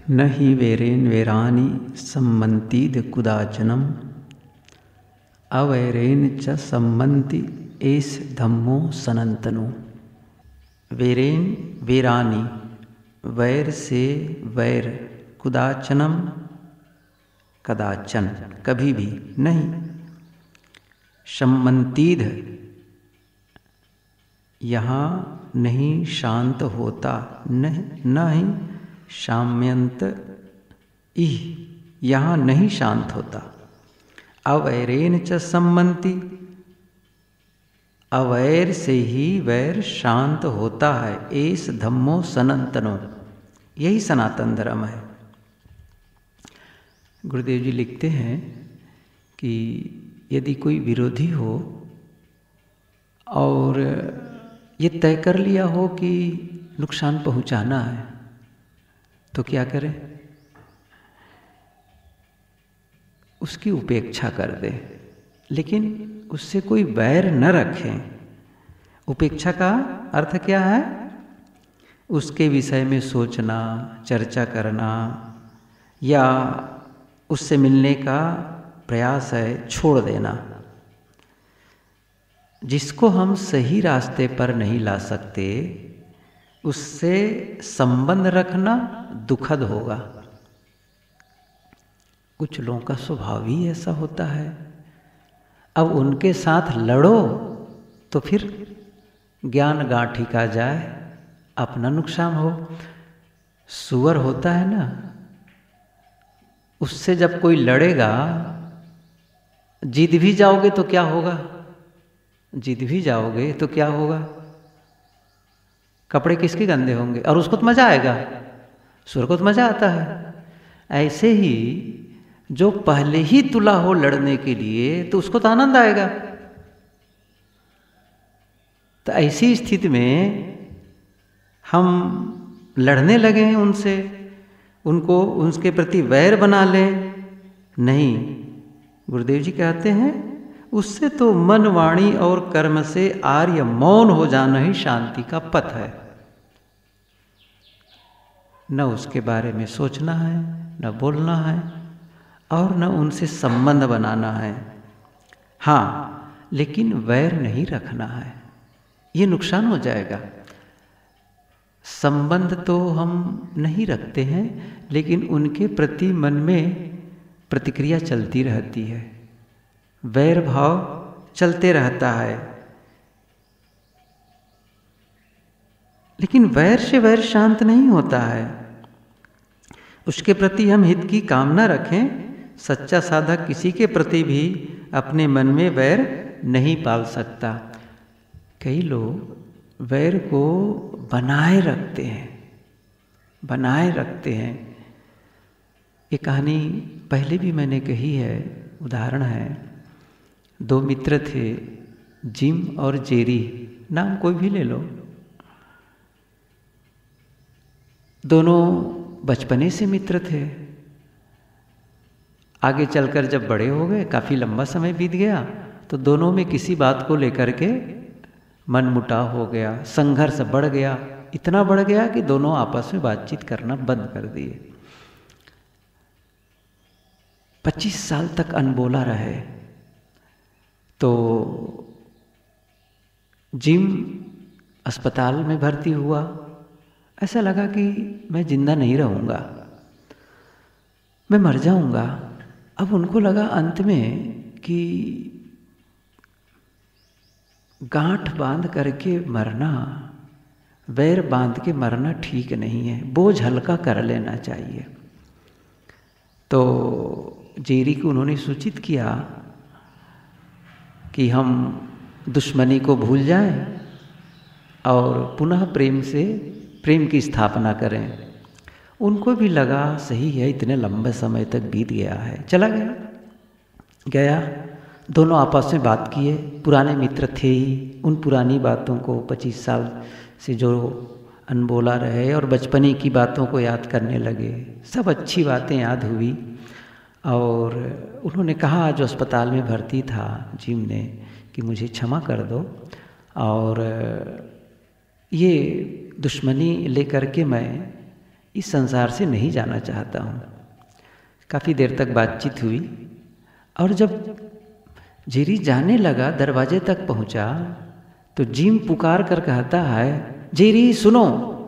न हि वैरेन वैरानि सम्मन्तीद कुदाचनम अवैरेन च सम्मन्ति एष धम्मो सनातनो। वैरेन वैरानि, वैर से वैर, कुदाचनम कदाचन, कभी भी नहीं, सम्मन्तीद यहाँ नहीं शांत होता, नहीं शाम्यंत इह यहाँ नहीं शांत होता। अवैरेन च सम्मन्ति, अवैर से ही वैर शांत होता है। एस धम्मो सनातनो, यही सनातन धर्म है। गुरुदेव जी लिखते हैं कि यदि कोई विरोधी हो और ये तय कर लिया हो कि नुकसान पहुंचाना है, तो क्या करें? उसकी उपेक्षा कर दे, लेकिन उससे कोई वैर न रखें। उपेक्षा का अर्थ क्या है? उसके विषय में सोचना, चर्चा करना, या उससे मिलने का प्रयास है छोड़ देना। जिसको हम सही रास्ते पर नहीं ला सकते, उससे संबंध रखना दुखद होगा। कुछ लोगों का स्वभाव ही ऐसा होता है। अब उनके साथ लड़ो तो फिर ज्ञान गांठी का जाए, अपना नुकसान हो। सुअर होता है ना, उससे जब कोई लड़ेगा, जीत भी जाओगे तो क्या होगा? जीत भी जाओगे तो क्या होगा? कपड़े किसके गंदे होंगे? और उसको तो मजा आएगा, सुअर को तो मजा आता है। ऐसे ही जो पहले ही तुला हो लड़ने के लिए, तो उसको तो आनंद आएगा। तो ऐसी स्थिति में हम लड़ने लगे हैं उनसे, उनको उनके प्रति वैर बना लें, नहीं। गुरुदेव जी कहते हैं उससे तो मन, वाणी और कर्म से आर्य मौन हो जाना ही शांति का पथ है। न उसके बारे में सोचना है, न बोलना है, और न उनसे संबंध बनाना है। हाँ, लेकिन वैर नहीं रखना है, ये नुकसान हो जाएगा। संबंध तो हम नहीं रखते हैं, लेकिन उनके प्रति मन में प्रतिक्रिया चलती रहती है, वैर भाव चलते रहता है। लेकिन वैर से वैर शांत नहीं होता है। उसके प्रति हम हित की कामना रखें। सच्चा साधक किसी के प्रति भी अपने मन में वैर नहीं पाल सकता। कई लोग वैर को बनाए रखते हैं, बनाए रखते हैं। ये कहानी पहले भी मैंने कही है, उदाहरण है। दो मित्र थे, जिम और जेरी, नाम कोई भी ले लो। दोनों बचपने से मित्र थे। आगे चलकर जब बड़े हो गए, काफ़ी लंबा समय बीत गया, तो दोनों में किसी बात को लेकर के मनमुटाव हो गया, संघर्ष बढ़ गया। इतना बढ़ गया कि दोनों आपस में बातचीत करना बंद कर दिए। 25 साल तक अनबोला रहे। तो जिम अस्पताल में भर्ती हुआ। ऐसा लगा कि मैं जिंदा नहीं रहूँगा, मैं मर जाऊँगा। अब उनको लगा अंत में कि गांठ बांध करके मरना, वैर बांध के मरना ठीक नहीं है, बोझ हल्का कर लेना चाहिए। तो जेरी को उन्होंने सूचित किया कि हम दुश्मनी को भूल जाएं और पुनः प्रेम की स्थापना करें। उनको भी लगा सही है, इतने लंबे समय तक बीत गया है। चला गया। दोनों आपस में बात किए। पुराने मित्र थे ही, उन पुरानी बातों को 25 साल से जो अनबोला रहे और बचपने की बातों को याद करने लगे। सब अच्छी बातें याद हुई और उन्होंने कहा, जो अस्पताल में भर्ती था जिम ने, कि मुझे क्षमा कर दो और ये दुश्मनी लेकर के मैं इस संसार से नहीं जाना चाहता हूँ। काफ़ी देर तक बातचीत हुई और जब जेरी जाने लगा, दरवाजे तक पहुँचा, तो जिम पुकार कर कहता है, जेरी सुनो,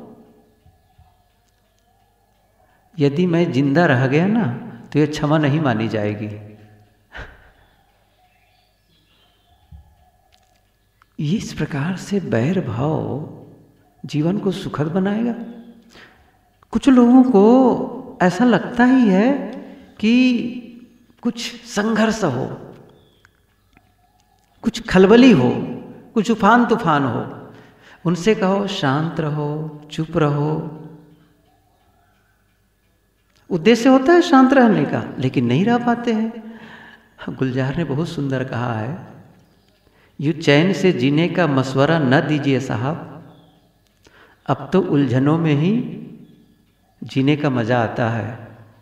यदि मैं जिंदा रह गया ना तो ये क्षमा नहीं मानी जाएगी। इस प्रकार से बैर भाव जीवन को सुखद बनाएगा। कुछ लोगों को ऐसा लगता ही है कि कुछ संघर्ष हो, कुछ खलबली हो, कुछ उफान तूफान हो, उनसे कहो शांत रहो, चुप रहो। उद्देश्य होता है शांत रहने का, लेकिन नहीं रह पाते हैं। गुलजार ने बहुत सुंदर कहा है, यूँ चैन से जीने का मशवरा न दीजिए साहब, अब तो उलझनों में ही जीने का मज़ा आता है।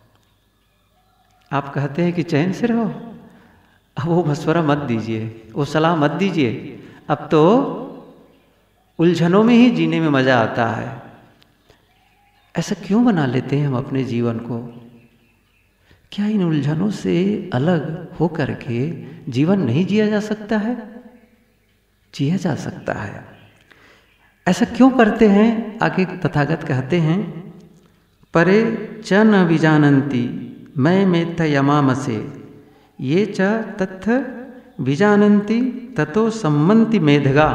आप कहते हैं कि चैन से रहो, अब वो मशवरा मत दीजिए, वो सलाह मत दीजिए, अब तो उलझनों में ही जीने में मज़ा आता है। ऐसा क्यों बना लेते हैं हम अपने जीवन को? क्या इन उलझनों से अलग हो करके जीवन नहीं जिया जा सकता है? जिया जा सकता है। ऐसा क्यों करते हैं? आगे तथागत कहते हैं, परे च न विजानन्ति मैं मेत्थ यमामसे, ये च तत्थ विजानन्ति ततो सम्मन्ति मेधगा।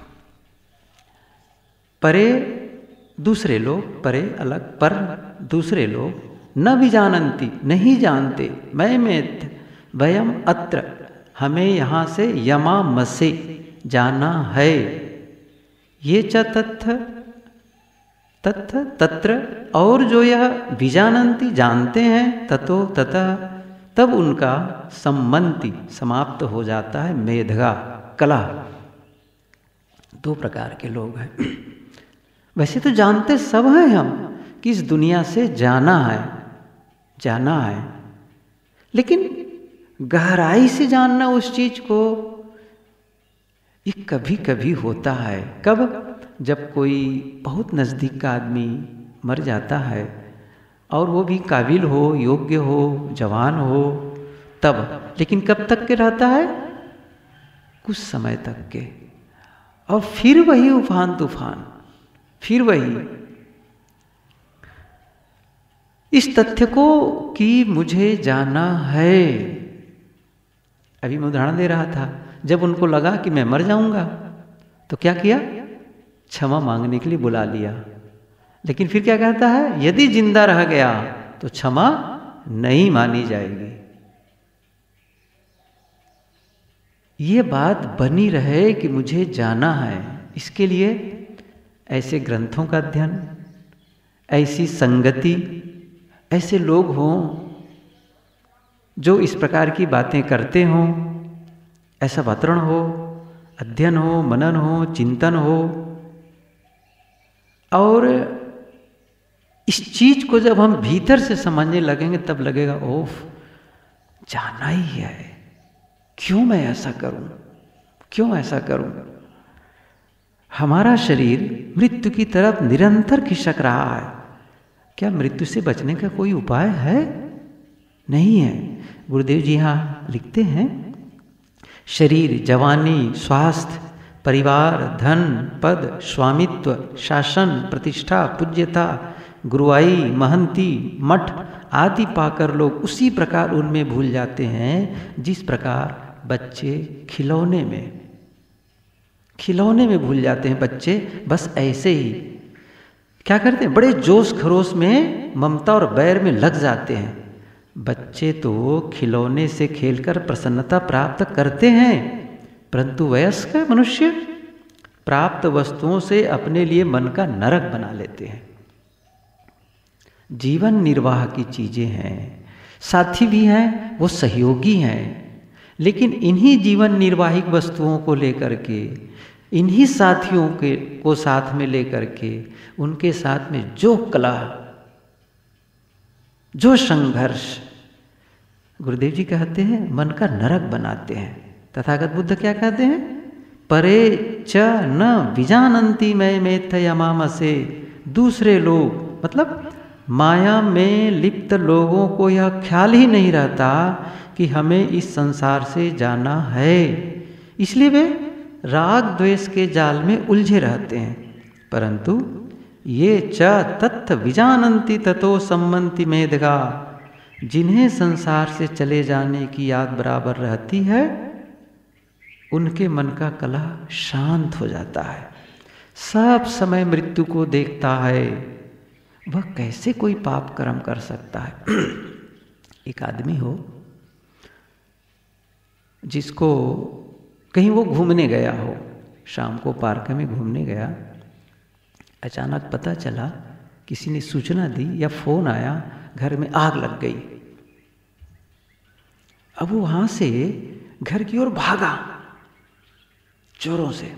परे दूसरे लोग, परे अलग, पर दूसरे लोग, न विजानन्ति नहीं जानते, मैं मेत्थ वयम अत्र हमें यहाँ से यमामसे जाना है, ये च तत्थ तत्थ तत्र और जो यह विजानन्ति जानते हैं, ततो ततः तब उनका सम्मन्ति समाप्त हो जाता है, मेधगा कला। दो प्रकार के लोग हैं। वैसे तो जानते सब हैं हम कि इस दुनिया से जाना है, जाना है, लेकिन गहराई से जानना उस चीज को, ये कभी कभी होता है। कब? जब कोई बहुत नज़दीक का आदमी मर जाता है और वो भी काबिल हो, योग्य हो, जवान हो, तब। लेकिन कब तक के रहता है? कुछ समय तक के, और फिर वही उफान तूफान, फिर वही। इस तथ्य को कि मुझे जाना है, अभी मैं उदाहरण दे रहा था, जब उनको लगा कि मैं मर जाऊंगा तो क्या किया? क्षमा मांगने के लिए बुला लिया। लेकिन फिर क्या कहता है? यदि जिंदा रह गया तो क्षमा नहीं मानी जाएगी। ये बात बनी रहे कि मुझे जाना है, इसके लिए ऐसे ग्रंथों का अध्ययन, ऐसी संगति, ऐसे लोग हों जो इस प्रकार की बातें करते हों, ऐसा वातावरण हो, अध्ययन हो, मनन हो, चिंतन हो। और इस चीज को जब हम भीतर से समझने लगेंगे तब लगेगा, ओफ, जाना ही है, क्यों मैं ऐसा करूं, क्यों ऐसा करूं? हमारा शरीर मृत्यु की तरफ निरंतर खिसक रहा है। क्या मृत्यु से बचने का कोई उपाय है? नहीं है। गुरुदेव जी यहाँ लिखते हैं, शरीर, जवानी, स्वास्थ्य, परिवार, धन, पद, स्वामित्व, शासन, प्रतिष्ठा, पूज्यता, गुरुआई, महंती, मठ आदि पाकर लोग उसी प्रकार उनमें भूल जाते हैं जिस प्रकार बच्चे खिलौने में भूल जाते हैं। बच्चे बस ऐसे ही क्या करते हैं? बड़े जोश खरोश में ममता और बैर में लग जाते हैं। बच्चे तो खिलौने से खेलकर प्रसन्नता प्राप्त करते हैं, परंतु वयस्क मनुष्य प्राप्त वस्तुओं से अपने लिए मन का नरक बना लेते हैं। जीवन निर्वाह की चीजें हैं, साथी भी हैं, वो सहयोगी हैं, लेकिन इन्हीं जीवन निर्वाहिक वस्तुओं को लेकर के, इन्हीं साथियों को साथ में लेकर के, उनके साथ में जो कला, जो संघर्ष, गुरुदेव जी कहते हैं मन का नरक बनाते हैं। तथागत बुद्ध क्या कहते हैं? परे च न विजानन्ति मैं मेत्थ यमामसे। दूसरे लोग मतलब माया में लिप्त लोगों को यह ख्याल ही नहीं रहता कि हमें इस संसार से जाना है, इसलिए वे राग द्वेष के जाल में उलझे रहते हैं। परंतु ये च तत्थ विजानन्ति ततो सम्मन्ति मेधगा, जिन्हें संसार से चले जाने की याद बराबर रहती है, उनके मन का कलह शांत हो जाता है। सब समय मृत्यु को देखता है, वह कैसे कोई पाप कर्म कर सकता है। एक आदमी हो जिसको कहीं वो घूमने गया हो, शाम को पार्क में घूमने गया, अचानक पता चला, किसी ने सूचना दी या फोन आया, घर में आग लग गई। अब वो वहां से घर की ओर भागा जोरों से।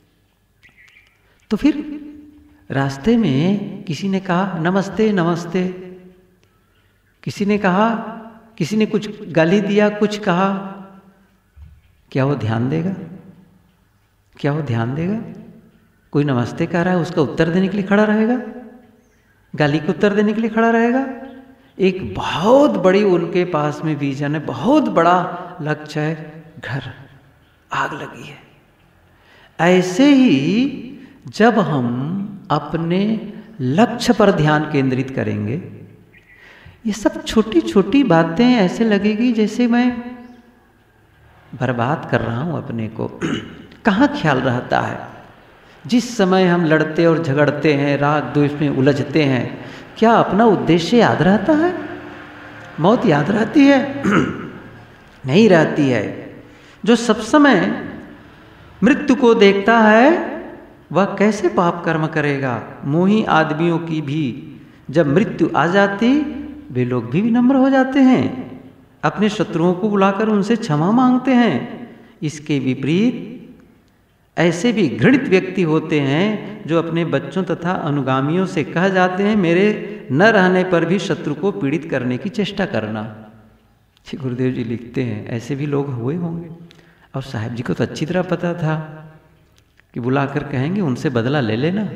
तो फिर रास्ते में किसी ने कहा नमस्ते नमस्ते, किसी ने कहा, किसी ने कुछ गाली दिया, कुछ कहा, क्या वो ध्यान देगा? क्या वो ध्यान देगा? कोई नमस्ते कह रहा है, उसका उत्तर देने के लिए खड़ा रहेगा? गाली को उत्तर देने के लिए खड़ा रहेगा? एक बहुत बड़ी उनके पास में विजन है, बहुत बड़ा लक्ष्य है, घर, आग लगी है। ऐसे ही जब हम अपने लक्ष्य पर ध्यान केंद्रित करेंगे, ये सब छोटी छोटी बातें ऐसे लगेगी जैसे मैं बर्बाद कर रहा हूं अपने को। कहाँ ख्याल रहता है? जिस समय हम लड़ते और झगड़ते हैं, राग द्वेष में उलझते हैं, क्या अपना उद्देश्य याद रहता है? मौत याद रहती है? नहीं रहती है। जो सब समय मृत्यु को देखता है, वह कैसे पाप कर्म करेगा? मोही आदमियों की भी जब मृत्यु आ जाती, वे लोग भी विनम्र हो जाते हैं, अपने शत्रुओं को बुलाकर उनसे क्षमा मांगते हैं। इसके विपरीत ऐसे भी घृणित व्यक्ति होते हैं जो अपने बच्चों तथा अनुगामियों से कह जाते हैं, मेरे न रहने पर भी शत्रु को पीड़ित करने की चेष्टा करना। श्री गुरुदेव जी लिखते हैं, ऐसे भी लोग हुए होंगे। और साहब जी को तो अच्छी तरह पता था कि बुलाकर कहेंगे उनसे बदला ले लेना।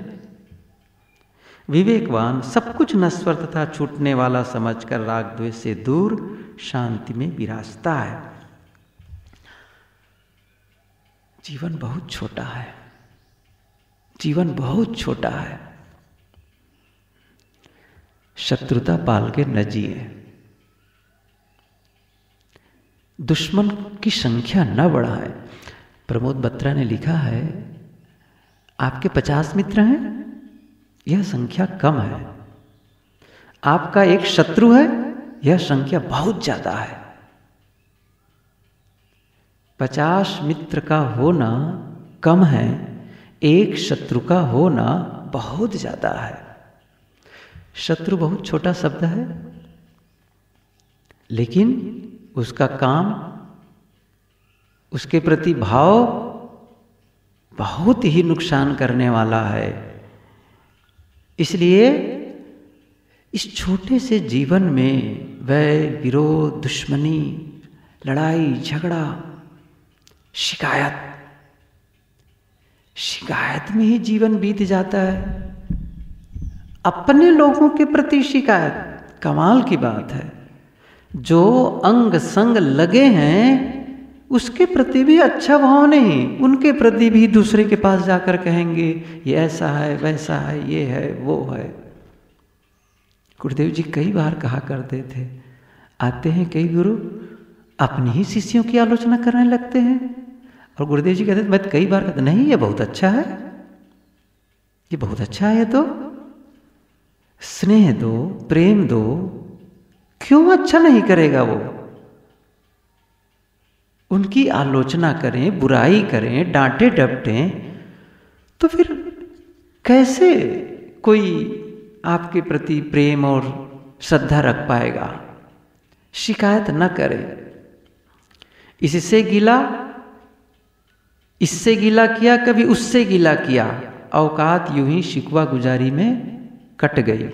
विवेकवान सब कुछ नश्वर तथा छूटने वाला समझकर राग द्वेष से दूर शांति में विराजता है। जीवन बहुत छोटा है, जीवन बहुत छोटा है। शत्रुता पाल के न जिए, दुश्मन की संख्या न बढ़ाए। प्रमोद बत्रा ने लिखा है, आपके 50 मित्र हैं, यह संख्या कम है। आपका एक शत्रु है, यह संख्या बहुत ज्यादा है। 50 मित्र का होना कम है, एक शत्रु का होना बहुत ज्यादा है। शत्रु बहुत छोटा शब्द है, लेकिन उसका काम, उसके प्रति भाव बहुत ही नुकसान करने वाला है। इसलिए इस छोटे से जीवन में वैर, विरोध, दुश्मनी, लड़ाई, झगड़ा, शिकायत में ही जीवन बीत जाता है। अपने लोगों के प्रति शिकायत, कमाल की बात है। जो अंग संग लगे हैं उसके प्रति भी अच्छा भाव नहीं, उनके प्रति भी दूसरे के पास जाकर कहेंगे ये ऐसा है, वैसा है, ये है, वो है। गुरुदेव जी कई बार कहा करते थे, आते हैं कई गुरु अपनी ही शिष्यों की आलोचना करने लगते हैं, और गुरुदेव जी कहते थे, मैं कई बार कहते नहीं, ये बहुत अच्छा है, ये बहुत अच्छा है, तो स्नेह दो, प्रेम दो, क्यों अच्छा नहीं करेगा वो? उनकी आलोचना करें, बुराई करें, डांटे डपटें, तो फिर कैसे कोई आपके प्रति प्रेम और श्रद्धा रख पाएगा? शिकायत न करें। इससे गिला, इससे गिला किया, कभी उससे गिला किया, औकात यूं ही शिकवा गुजारी में कट गई।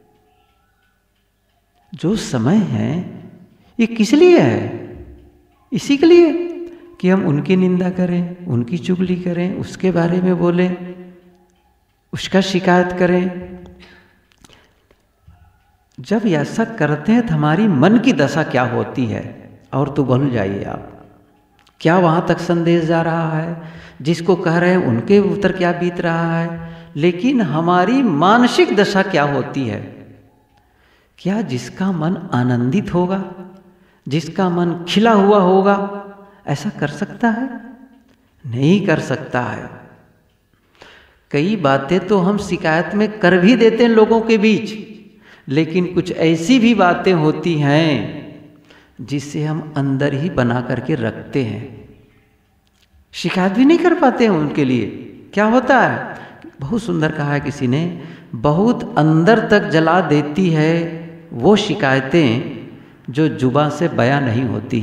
जो समय है ये किस लिए है? इसी के लिए कि हम उनकी निंदा करें, उनकी चुगली करें, उसके बारे में बोलें, उसका शिकायत करें। जब ऐसा करते हैं तो हमारी मन की दशा क्या होती है, और तो भूल जाइए आप, क्या वहाँ तक संदेश जा रहा है, जिसको कह रहे हैं उनके ऊपर क्या बीत रहा है, लेकिन हमारी मानसिक दशा क्या होती है। क्या जिसका मन आनंदित होगा, जिसका मन खिला हुआ होगा, ऐसा कर सकता है? नहीं कर सकता है। कई बातें तो हम शिकायत में कर भी देते हैं लोगों के बीच, लेकिन कुछ ऐसी भी बातें होती हैं जिससे हम अंदर ही बना करके रखते हैं, शिकायत भी नहीं कर पाते हैं उनके लिए। क्या होता है? बहुत सुंदर कहा है किसी ने, बहुत अंदर तक जला देती है वो शिकायतें जो जुबान से बयां नहीं होती।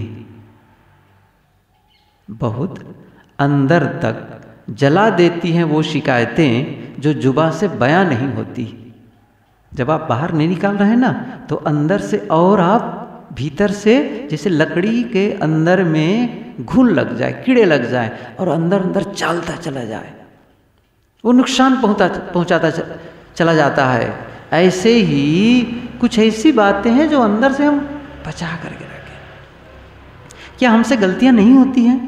बहुत अंदर तक जला देती हैं वो शिकायतें जो जुबान से बयां नहीं होती। जब आप बाहर नहीं निकाल रहे हैं ना, तो अंदर से और आप भीतर से जैसे लकड़ी के अंदर में घुन लग जाए, कीड़े लग जाए और अंदर अंदर चालता चला जाए, वो नुकसान पहुंचाता चला जाता है। ऐसे ही कुछ ऐसी बातें हैं जो अंदर से हम बचा करके रखें। क्या हमसे गलतियां नहीं होती हैं?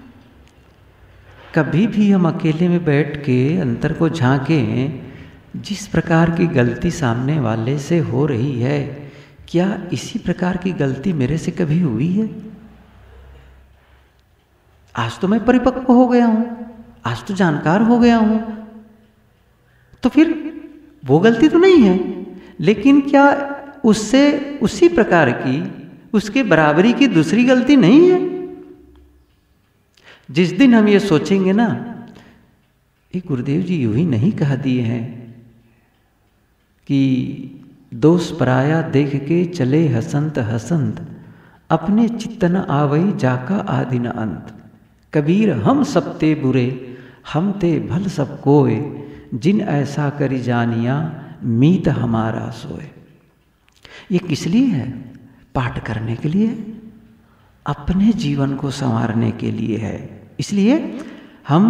कभी भी हम अकेले में बैठ के अंतर को झांकें, जिस प्रकार की गलती सामने वाले से हो रही है, क्या इसी प्रकार की गलती मेरे से कभी हुई है? आज तो मैं परिपक्व हो गया हूं, आज तो जानकार हो गया हूं, तो फिर वो गलती तो नहीं है, लेकिन क्या उससे उसी प्रकार की, उसके बराबरी की दूसरी गलती नहीं है? जिस दिन हम ये सोचेंगे ना, ये गुरुदेव जी यूं ही नहीं कह दिए हैं कि दोष पराया देख के चले हसंत हसंत, अपने चित्तन आवई जाका आदि न अंत। कबीर हम सब ते बुरे, हम ते भल सब कोय, जिन ऐसा करी जानिया मीत हमारा सोए। ये किस लिए है? पाठ करने के लिए, अपने जीवन को संवारने के लिए है। इसलिए हम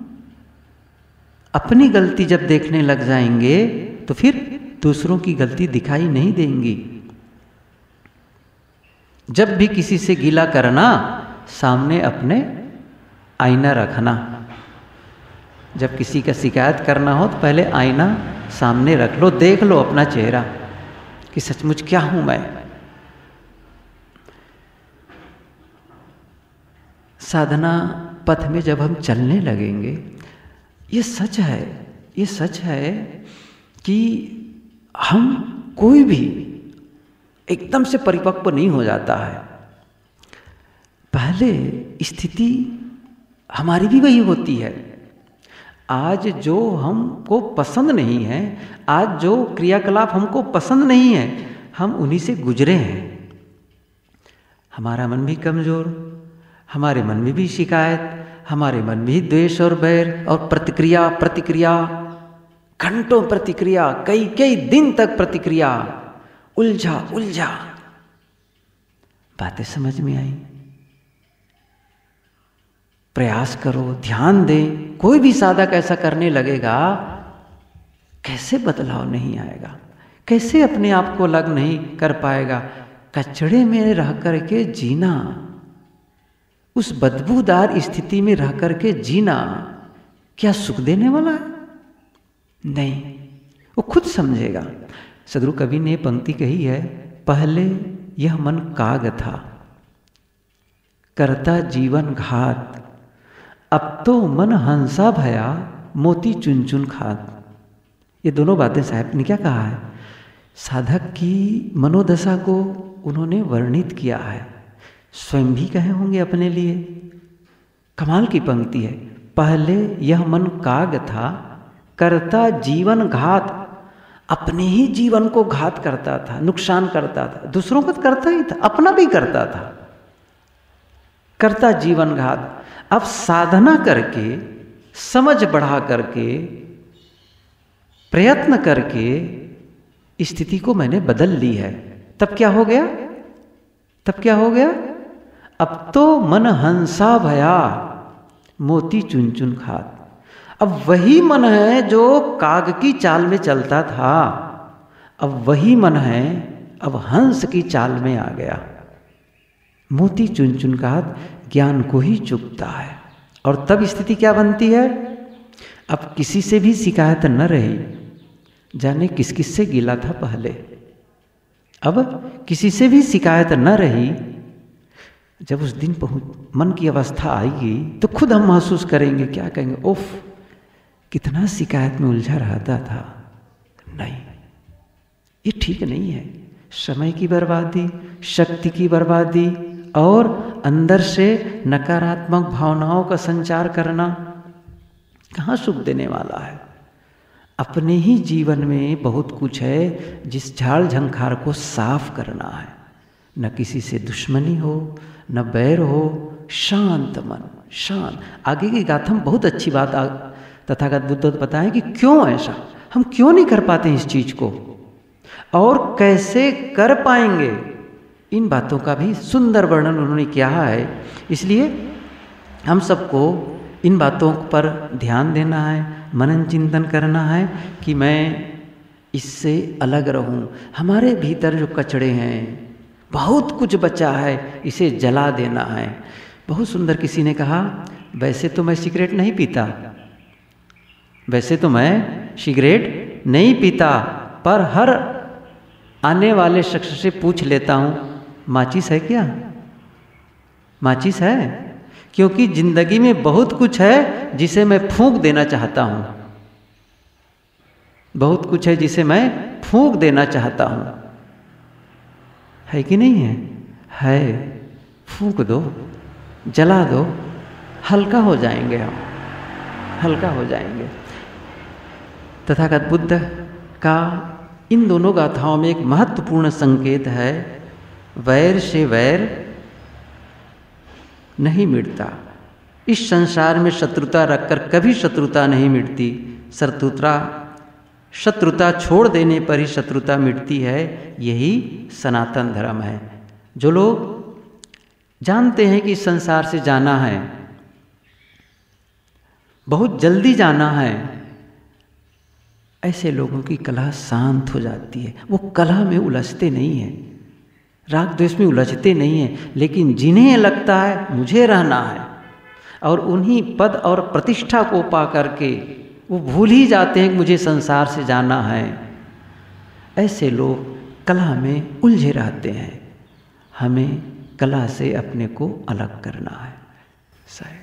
अपनी गलती जब देखने लग जाएंगे तो फिर दूसरों की गलती दिखाई नहीं देंगी। जब भी किसी से गिला करना, सामने अपने आईना रखना। जब किसी का शिकायत करना हो तो पहले आईना सामने रख लो, देख लो अपना चेहरा कि सचमुच क्या हूं मैं। साधना पथ में जब हम चलने लगेंगे, ये सच है, ये सच है कि हम कोई भी एकदम से परिपक्व नहीं हो जाता है। पहले स्थिति हमारी भी वही होती है। आज जो हमको पसंद नहीं है, आज जो क्रियाकलाप हमको पसंद नहीं है, हम उन्हीं से गुजरे हैं। हमारा मन भी कमजोर, हमारे मन में भी शिकायत, हमारे मन में भी द्वेष और बैर और प्रतिक्रिया, घंटों प्रतिक्रिया, कई दिन तक प्रतिक्रिया, उलझा। बातें समझ में आई? प्रयास करो, ध्यान दें। कोई भी साधक ऐसा करने लगेगा, कैसे बदलाव नहीं आएगा? कैसे अपने आप को अलग नहीं कर पाएगा? कचड़े में रह करके जीना, उस बदबूदार स्थिति में रह करके जीना क्या सुख देने वाला है? नहीं, वो खुद समझेगा। सदगुरु कवि ने पंक्ति कही है, पहले यह मन काग था, करता जीवन घात, अब तो मन हंसा भया, मोती चुन चुन खात। ये दोनों बातें साहब ने क्या कहा है? साधक की मनोदशा को उन्होंने वर्णित किया है, स्वयं भी कहे होंगे अपने लिए। कमाल की पंक्ति है, पहले यह मन काग था, करता जीवन घात, अपने ही जीवन को घात करता था, नुकसान करता था। दूसरों को तो करता ही था, अपना भी करता था, करता जीवन घात। अब साधना करके, समझ बढ़ा करके, प्रयत्न करके स्थिति को मैंने बदल ली है। तब क्या हो गया? अब तो मन हंसा भया, मोती चुन चुन खात। अब वही मन है जो काग की चाल में चलता था, अब वही मन है अब हंस की चाल में आ गया। मोती चुन चुन का हाथ ज्ञान को ही चुभता है। और तब स्थिति क्या बनती है? अब किसी से भी शिकायत न रही, जाने किस किस से गिला था पहले। अब किसी से भी शिकायत न रही। जब उस दिन मन की अवस्था आएगी तो खुद हम महसूस करेंगे, क्या कहेंगे, उफ कितना शिकायत में उलझा रहता था। नहीं, ये ठीक नहीं है। समय की बर्बादी, शक्ति की बर्बादी और अंदर से नकारात्मक भावनाओं का संचार करना कहाँ सुख देने वाला है। अपने ही जीवन में बहुत कुछ है जिस झाड़ झंखार को साफ करना है। न किसी से दुश्मनी हो, न बैर हो, शांत मन, शांत। आगे की गाथा में बहुत अच्छी बात तथागत बुद्ध बताएं कि क्यों ऐसा, हम क्यों नहीं कर पाते इस चीज को और कैसे कर पाएंगे। इन बातों का भी सुंदर वर्णन उन्होंने किया है। इसलिए हम सबको इन बातों पर ध्यान देना है, मनन चिंतन करना है कि मैं इससे अलग रहूं। हमारे भीतर जो कचड़े हैं, बहुत कुछ बचा है, इसे जला देना है। बहुत सुंदर किसी ने कहा, वैसे तो मैं सिगरेट नहीं पीता, वैसे तो मैं सिगरेट नहीं पीता, पर हर आने वाले शख्स से पूछ लेता हूं, माचिस है क्या? माचिस है? क्योंकि जिंदगी में बहुत कुछ है जिसे मैं फूंक देना चाहता हूं। बहुत कुछ है जिसे मैं फूंक देना चाहता हूं। है कि नहीं है? है। फूंक दो, जला दो, हल्का हो जाएंगे हम, हल्का हो जाएंगे। तथागत बुद्ध का इन दोनों गाथाओं में एक महत्वपूर्ण संकेत है, वैर से वैर नहीं मिटता। इस संसार में शत्रुता रखकर कभी शत्रुता नहीं मिटती। शत्रुता छोड़ देने पर ही शत्रुता मिटती है। यही सनातन धर्म है। जो लोग जानते हैं कि संसार से जाना है, बहुत जल्दी जाना है, ऐसे लोगों की कलह शांत हो जाती है। वो कलह में उलझते नहीं हैं, राग द्वेष में उलझते नहीं हैं। लेकिन जिन्हें लगता है मुझे रहना है और उन्हीं पद और प्रतिष्ठा को पा करके वो भूल ही जाते हैं कि मुझे संसार से जाना है, ऐसे लोग कलह में उलझे रहते हैं। हमें कलह से अपने को अलग करना है।